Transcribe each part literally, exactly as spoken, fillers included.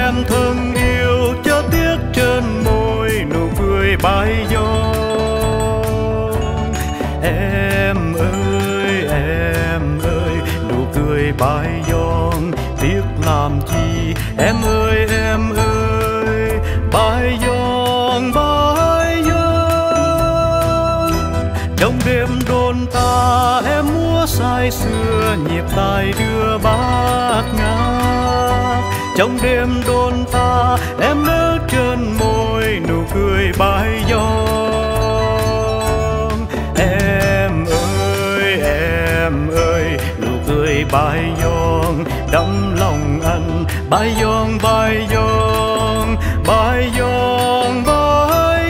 em thân yêu, chớ tiếc trên môi nụ cười bay giòn. Em ơi em ơi, nụ cười bay giòn tiếc làm chi. Em ơi em ơi, bay giòn bay giòn. Trong đêm đôn ta em múa say sưa, nhịp tay đưa bát ngát. Trong đêm đôn ta em nở trên môi nụ cười bay giòn. Em ơi em ơi, nụ cười bay giòn đắm lòng anh. Bay giòn bay giòn bay giòn bay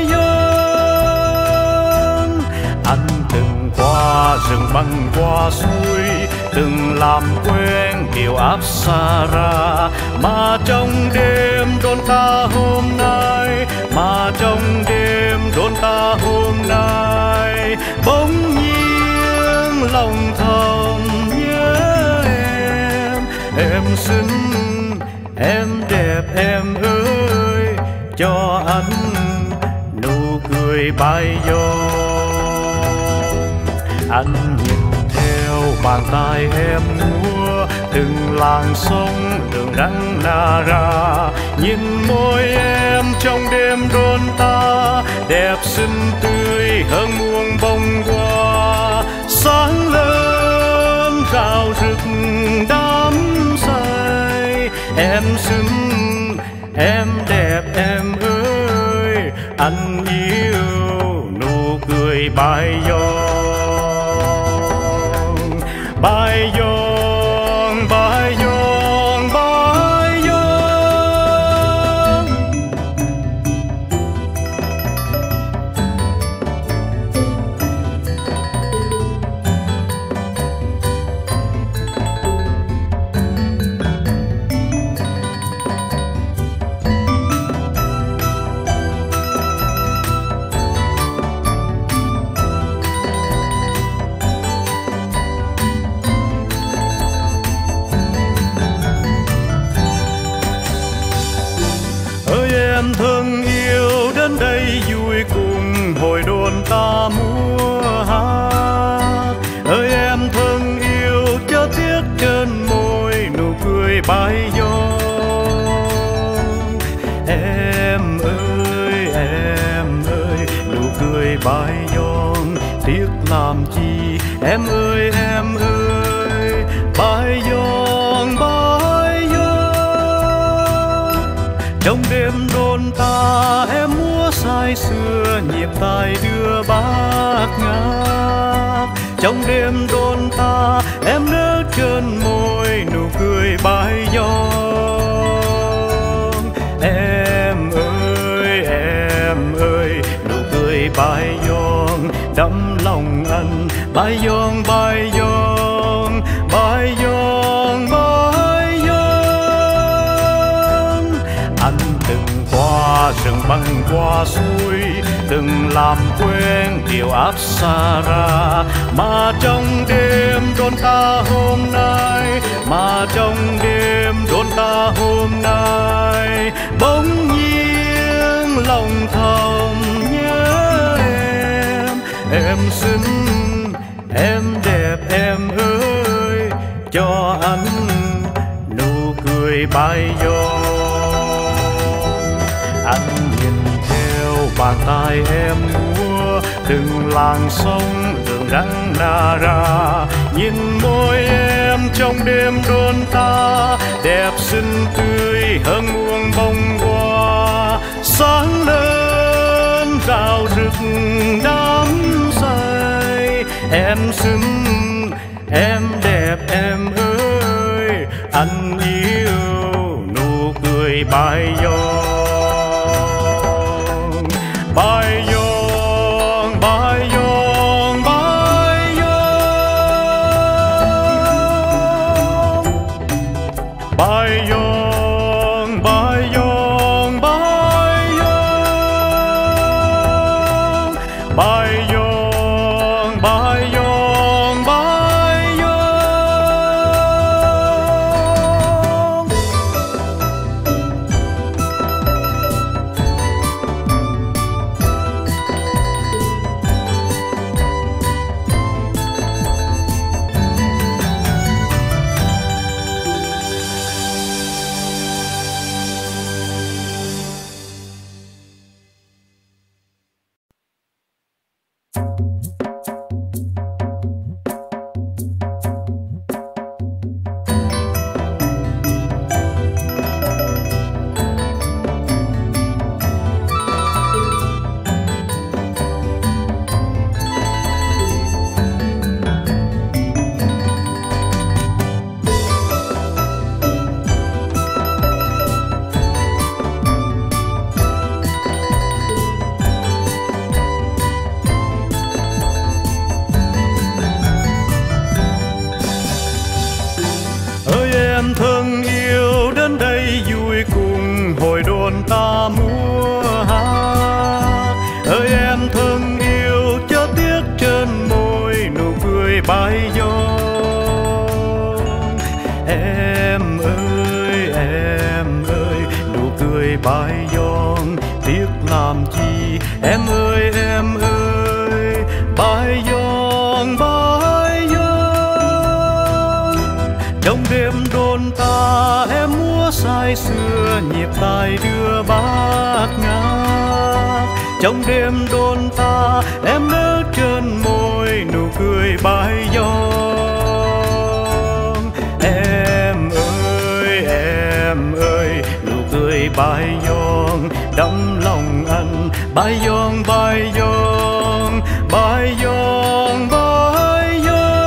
giòn. Anh từng qua rừng băng qua suối, từng làm quen điều áp xa ra. Mà trong đêm đón ta hôm nay, mà trong đêm đón ta hôm nay, bỗng nhiên lòng thầm nhớ em. Em xinh em đẹp em ơi, cho anh nụ cười bay giòn. Anh nhìn theo bàn tay em múa, từng làn sông đường đắng na ra. Nhìn môi em trong đêm đôn ta, đẹp xinh tươi hơn muôn bông hoa. Sáng lên rào rực đắm say. Em xinh em đẹp em ơi, anh yêu nụ cười bay giòn. Bay giòn bay giòn bay giòn. Em thân yêu đến đây vui cùng hồi đôn ta múa hát. Ơi em thân yêu, chớ tiếc trên môi nụ cười bay giòn. Em ơi em ơi, nụ cười bay giòn tiếc làm chi. Em ơi em ơi, bay giòn bay giòn. Trong đêm đôn ta em múa say sưa, nhịp tay đưa bát ngát. Trong đêm đôn ta em nở trên môi nụ cười bay giòn. Em ơi em ơi, nụ cười bay giòn đắm lòng anh. Bay giòn bay giòn bay giòn bay giòn. Anh từng qua rừng băng qua suối, từng làm quen điều áp xa ra. Mà trong đêm đón ta hôm nay, mà trong đêm đón ta hôm nay, bỗng nhiên lòng thầm nhớ em. Em xinh em đẹp em ơi, cho anh nụ cười bay giòn. Anh nhìn theo bàn tay em múa, từng làn sông đường đắng na ra. Nhìn môi em trong đêm đôn ta, đẹp xinh tươi hơn muôn bông hoa. Sáng lên rào rực đắm say. Em xinh em đẹp em ơi, anh yêu nụ cười bay giòn. Bay giòn bay giòn bay giòn. Bay giòn bay giòn bay giòn. Bay giòn bay giòn bay giòn. Em thương yêu đến đây vui cùng hồi đồn ta múa hát. Ơi em thương yêu chớ tiếc trên môi nụ cười bay giòn. Em ơi em ơi nụ cười bay giòn tiếc làm chi. Em ơi em ơi bay giòn bay giòn. Trong đêm đồn ta em múa say sưa nhịp tay đưa bát ngát. Trong đêm đồn ta em nở trên môi nụ cười bay giòn. Em ơi em ơi nụ cười bay giòn đắm lòng anh. Bay giòn bay giòn bay giòn bay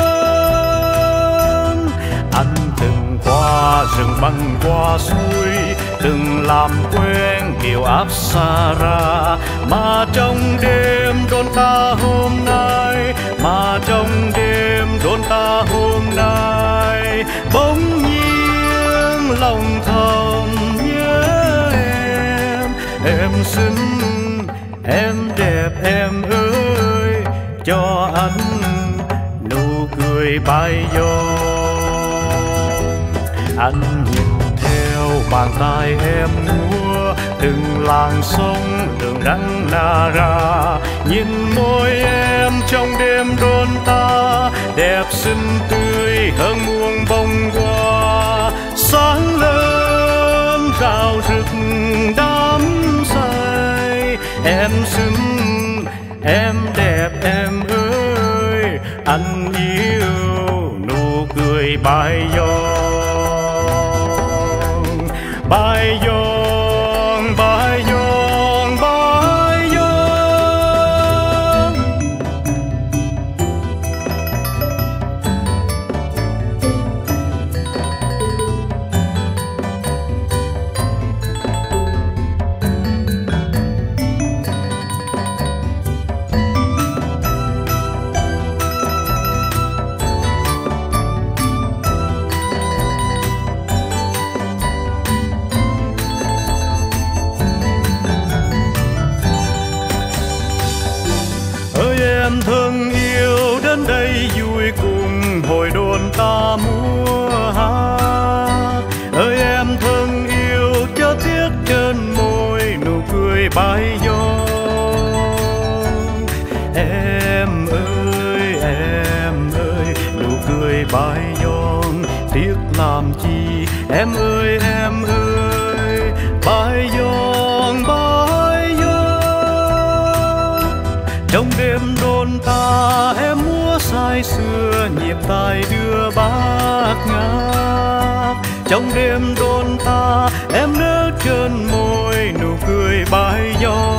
giòn. Anh từng qua rừng băng qua suối, từng làm quen kiều Apsara. Mà trong đêm đón ta hôm nay, mà trong đêm đón ta hôm nay, bỗng nhiên lòng thầm nhớ em. Em xinh em đẹp em ơi, cho anh nụ cười bay giòn. Anh nhìn theo bàn tay em múa từng làng sông đường rắn Nara. Nhìn môi em trong đêm đôn ta đẹp xinh tươi hơn muôn bông hoa. Sáng lên rào rực đắm say. Em xinh em đẹp em ơi, anh yêu nụ cười bay giòn. Bay giòn bay giòn bay giòn. Em thương yêu đến đây vui cùng hồi đồn ta múa hát. Ơi em thương yêu chớ tiếc trên môi nụ cười bay giòn. Em ơi em ơi nụ cười bay giòn tiếc làm chi. Em ơi em ơi bay giòn bay giòn. Trong đêm đôn ta em múa say sưa nhịp tay đưa bát ngát. Trong đêm đôn ta em nở trên môi nụ cười bay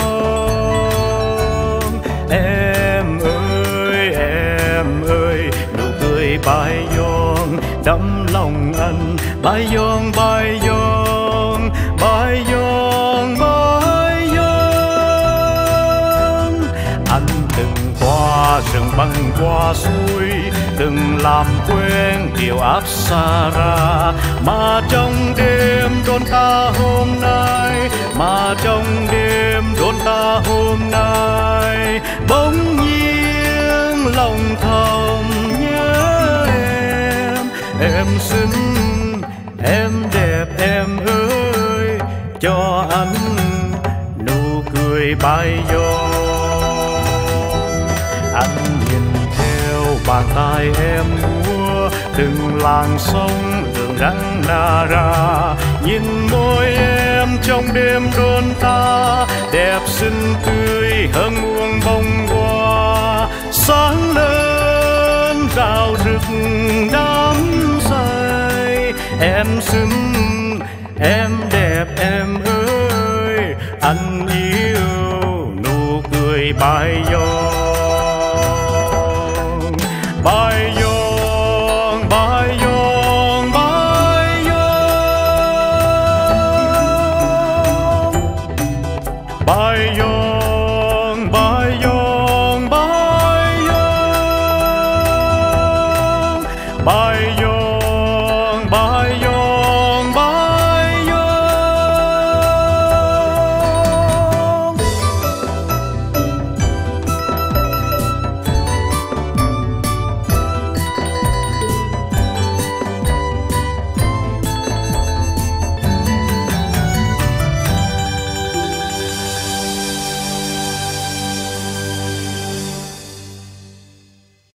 giòn. Em ơi em ơi nụ cười bay giòn đắm lòng anh. Bay giòn bay giòn bay giòn bay giòn. Anh từng qua rừng băng qua suối, từng làm quen kiều Apsara. Mà trong đêm đón ta hôm nay, mà trong đêm đón ta hôm nay, bỗng nhiên lòng thầm nhớ em. Em xinh em đẹp em ơi, cho anh nụ cười bay giòn. Anh nhìn theo bàn tay em múa từng làng sông đường rắn Nara. Nhìn môi em trong đêm đôn ta đẹp xinh tươi hơn muôn bông hoa. sáng lên rào rực đắm say. Em xinh em đẹp em ơi, anh